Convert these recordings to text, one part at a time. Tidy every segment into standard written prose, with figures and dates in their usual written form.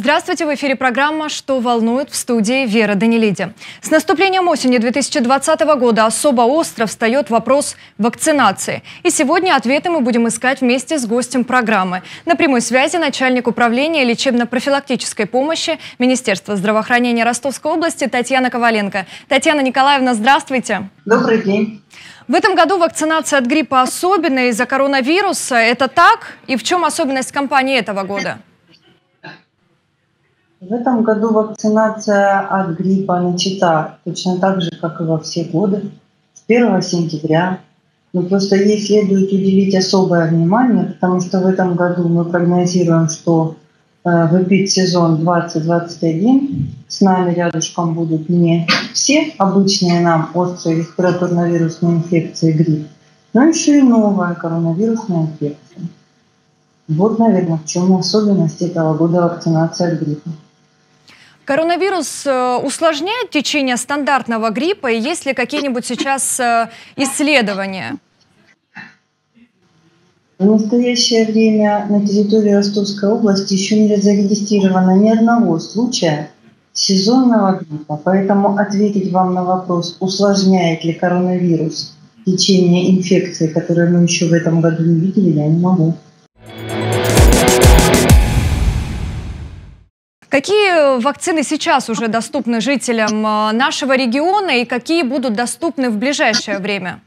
Здравствуйте, в эфире программа «Что волнует», в студии Вера Данилиди. С наступлением осени 2020 года особо остро встает вопрос вакцинации. И сегодня ответы мы будем искать вместе с гостем программы. На прямой связи начальник управления лечебно-профилактической помощи Министерства здравоохранения Ростовской области Татьяна Коваленко. Татьяна Николаевна, здравствуйте. Добрый день. В этом году вакцинация от гриппа особенная из-за коронавируса. Это так? И в чем особенность кампании этого года? В этом году вакцинация от гриппа начата точно так же, как и во все годы, с 1 сентября. Но просто ей следует уделить особое внимание, потому что в этом году мы прогнозируем, что в эпидсезон 2021 с нами рядышком будут не все обычные нам острые респираторно-вирусные инфекции грипп, но еще и новая коронавирусная инфекция. Вот, наверное, в чем особенность этого года вакцинации от гриппа. Коронавирус усложняет течение стандартного гриппа? И есть ли какие-нибудь сейчас исследования? В настоящее время на территории Ростовской области еще не зарегистрировано ни одного случая сезонного гриппа. Поэтому ответить вам на вопрос, усложняет ли коронавирус течение инфекции, которую мы еще в этом году не видели, я не могу. Какие вакцины сейчас уже доступны жителям нашего региона и какие будут доступны в ближайшее время?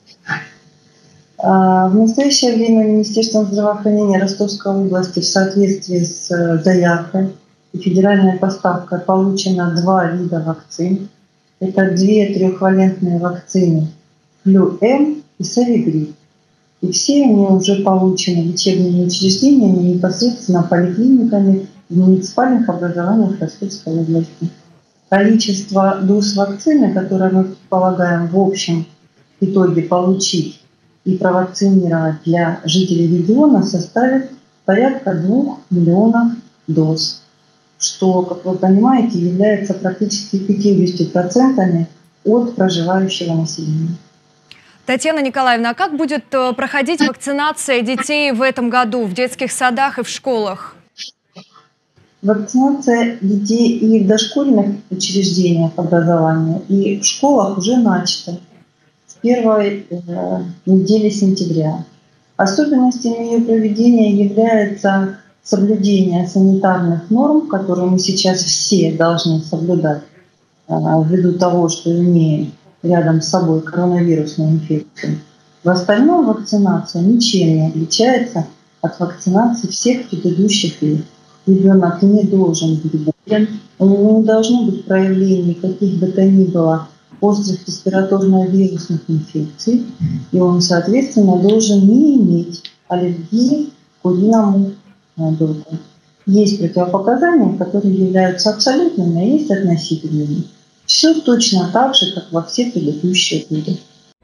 В настоящее время Министерством здравоохранения Ростовской области в соответствии с заявкой и федеральной поставкой получено 2 вида вакцин. Это 2 трехвалентные вакцины Флю-М и Савигрипп. И все они уже получены лечебными учреждениями, непосредственно поликлиниками в муниципальных образованиях Ростовской области. Количество доз вакцины, которые мы предполагаем в общем итоге получить и провакцинировать для жителей региона, составит порядка 2 миллионов доз, что, как вы понимаете, является практически 50% от проживающего населения. Татьяна Николаевна, а как будет проходить вакцинация детей в этом году в детских садах и в школах? Вакцинация детей и в дошкольных учреждениях образования, и в школах уже начата с первой недели сентября. Особенностями ее проведения является соблюдение санитарных норм, которые мы сейчас все должны соблюдать ввиду того, что имеем рядом с собой коронавирусную инфекцию. В остальном вакцинация ничем не отличается от вакцинации всех предыдущих лет. Ребенок не должен быть болен, у него не должно быть проявлений каких бы то ни было острых респираторно-вирусных инфекций, и он, соответственно, должен не иметь аллергии к куриному духу. Есть противопоказания, которые являются абсолютными, а есть относительными. Все точно так же, как во все предыдущие годы.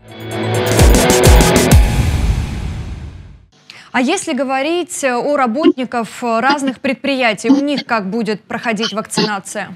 А если говорить о работниках разных предприятий, у них как будет проходить вакцинация?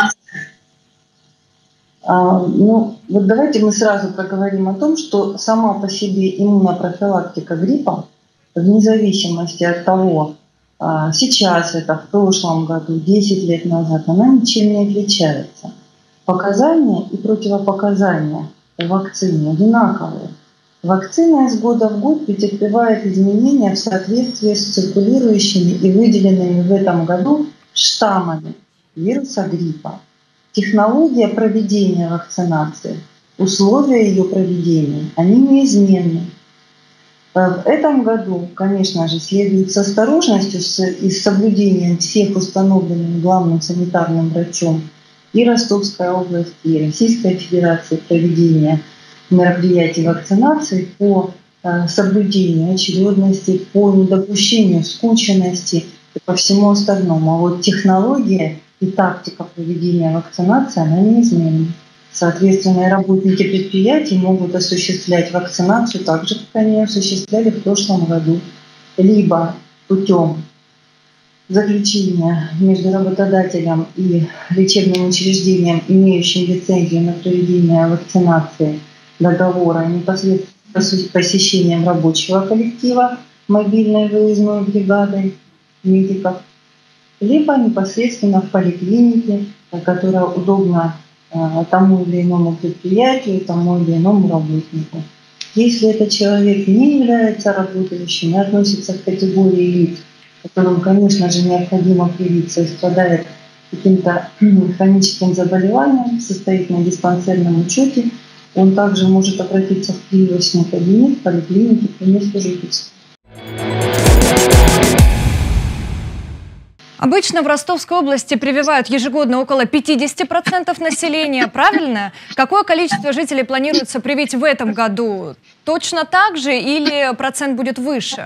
Вот давайте мы сразу проговорим о том, что сама по себе иммунопрофилактика гриппа, вне зависимости от того, сейчас это, в прошлом году, 10 лет назад, она ничем не отличается. Показания и противопоказания у вакцины одинаковые. Вакцина из года в год претерпевает изменения в соответствии с циркулирующими и выделенными в этом году штаммами вируса гриппа. Технология проведения вакцинации, условия ее проведения, они неизменны. В этом году, конечно же, следует с осторожностью и с соблюдением всех установленных главным санитарным врачом и Ростовской области, и Российской Федерации проведения мероприятий вакцинации по соблюдению очередности, по недопущению скученности и по всему остальному. А вот технология и тактика проведения вакцинации, она неизменна. Соответственно, работники предприятий могут осуществлять вакцинацию так же, как они осуществляли в прошлом году. Либо путем заключения между работодателем и лечебным учреждением, имеющим лицензию на проведение вакцинации, договора непосредственно с посещением рабочего коллектива, мобильной выездной бригадой медиков, либо непосредственно в поликлинике, которая удобна тому или иному предприятию, тому или иному работнику. Если этот человек не является работающим и относится к категории лиц, которым, конечно же, необходимо привиться и страдает каким-то хроническим заболеванием, состоит на диспансерном учете, он также может обратиться в прививочный кабинет поликлиники по месту жительства. Обычно в Ростовской области прививают ежегодно около 50% населения, правильно? Какое количество жителей планируется привить в этом году? Точно так же или процент будет выше?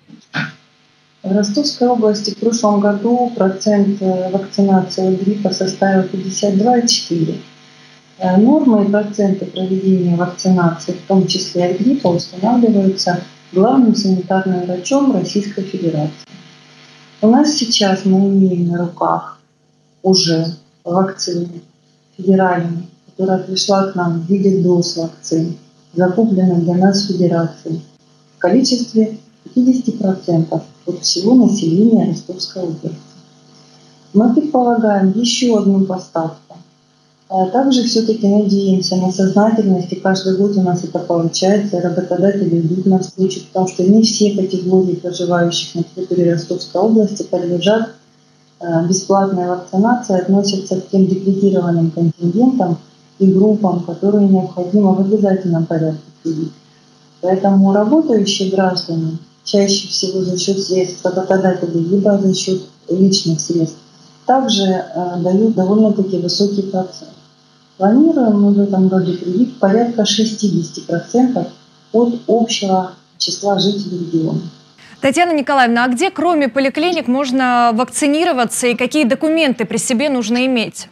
В Ростовской области в прошлом году процент вакцинации от гриппа составил 52,4%. Нормы и проценты проведения вакцинации, в том числе от гриппа, устанавливаются главным санитарным врачом Российской Федерации. У нас сейчас мы имеем на руках уже вакцину федеральную, которая пришла к нам в виде доз вакцин, закупленных для нас в Федерации, в количестве 50% от всего населения Ростовской области. Мы предполагаем еще одну поставку. Также все-таки надеемся на сознательность, и каждый год у нас это получается, работодатели идут навстречу, потому что не все категории проживающих на территории Ростовской области подлежат бесплатной вакцинации, относятся к тем декретированным контингентам и группам, которые необходимо в обязательном порядке привить. Поэтому работающие граждане чаще всего за счет средств работодателей, либо за счет личных средств, также дают довольно-таки высокий процент. Планируем мы в этом году привить порядка 60% от общего числа жителей региона. Татьяна Николаевна, а где, кроме поликлиник, можно вакцинироваться и какие документы при себе нужно иметь?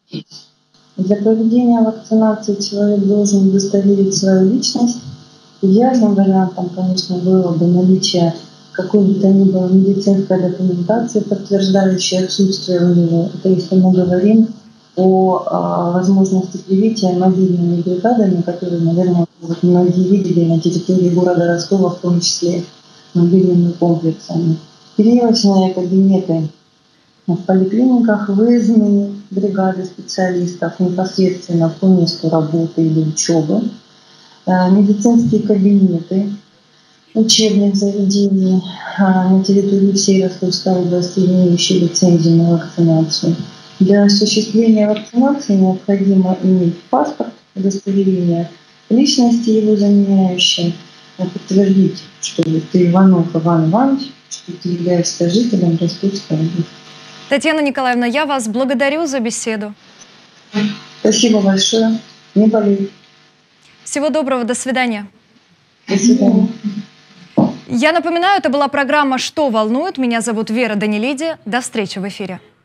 Для проведения вакцинации человек должен удостоверить свою личность. Идеальным вариантом, конечно, было бы наличие какой бы то ни было медицинской документации, подтверждающей отсутствие у него. Это если мы говорим о возможности привития мобильными бригадами, которые, наверное, многие видели на территории города Ростова, в том числе мобильными комплексами. Прививочные кабинеты в поликлиниках, выездные бригады специалистов непосредственно по месту работы или учебы, медицинские кабинеты учебных заведений на территории всей Ростовской области, имеющие лицензию на вакцинацию. Для осуществления вакцинации необходимо иметь паспорт, удостоверение личности его заменяющее, подтвердить, что ты Иванов Иван Иванович, что ты являешься жителем Ростовской области. Татьяна Николаевна, я вас благодарю за беседу. Спасибо большое. Не болей. Всего доброго, до свидания. До свидания. Я напоминаю, это была программа «Что волнует?». Меня зовут Вера Данилиди. До встречи в эфире.